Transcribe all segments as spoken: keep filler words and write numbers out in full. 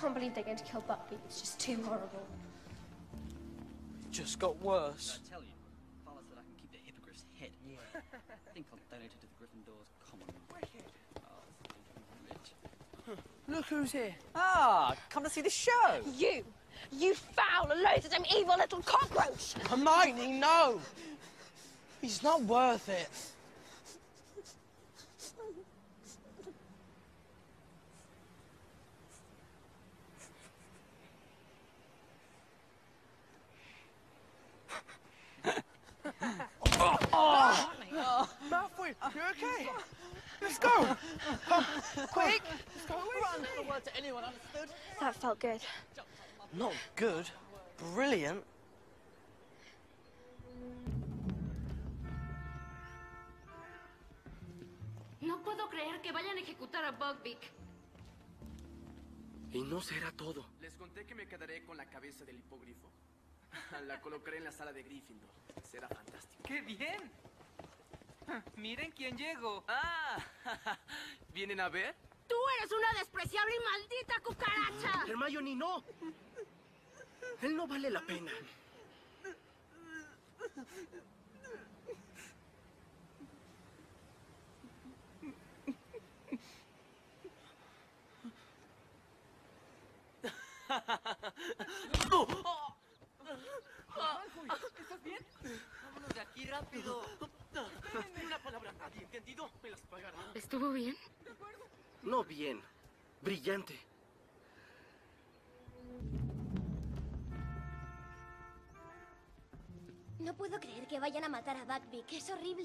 can't believe they're going to kill Buckbeak. It's just too horrible. It just got worse. I tell you, Fala said I can keep the hippogriff's head. Yeah. I think I'll donate it to the Gryffindor's common. Oh, Look who's here. Ah, come to see the show. You! You foul, loathsome, evil little cockroach! Hermione, no! He's not worth it. oh. Oh. Malfoy, you okay? Let's go! Come, quick! Let's go! Run! Not a word to anyone, understood? That felt good. Not good. Brilliant. No puedo creer que vayan a ejecutar a Buckbeak. Y no será todo. Les conté que me quedaré con la cabeza del hipogrifo. La colocaré en la sala de Gryffindor. Será fantástico. ¡Qué bien! Miren quién llegó. ¡Ah! ¿Vienen a ver? ¡Tú eres una despreciable y maldita cucaracha! Hermione, no. Él no vale la pena. ¿Estás bien? Vámonos de aquí rápido. Ni una palabra a nadie, ¿entendido? Me las pagará. ¿Estuvo bien? No bien. Brillante. No puedo creer que vayan a matar a Buckbeak. Es horrible.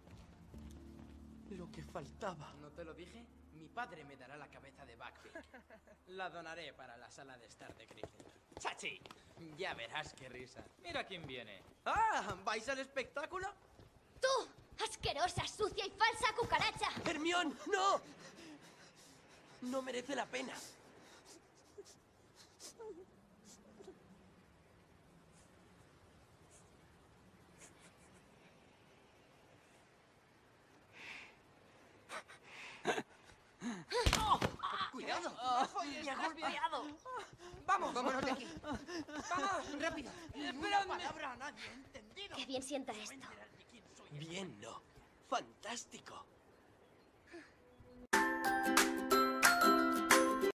Lo que faltaba. ¿No te lo dije? Mi padre me dará la cabeza de Buckbeak. La donaré para la sala de estar de Gryffindor. ¡Chachi! Ya verás qué risa. Mira quién viene. ¡Ah! ¿Vais al espectáculo? ¡Tú! ¡Asquerosa, sucia y falsa cucaracha! ¡Hermione, no! No merece la pena. ¡Cuidado! ¡Me ha golpeado! ¡Vamos! ¡Vámonos de aquí! ¡Vamos! ¡Rápido! ¡Espera! ¡No palabra a nadie! ¿Entendido? ¡Qué bien sienta esto! Bien, no. Fantástico.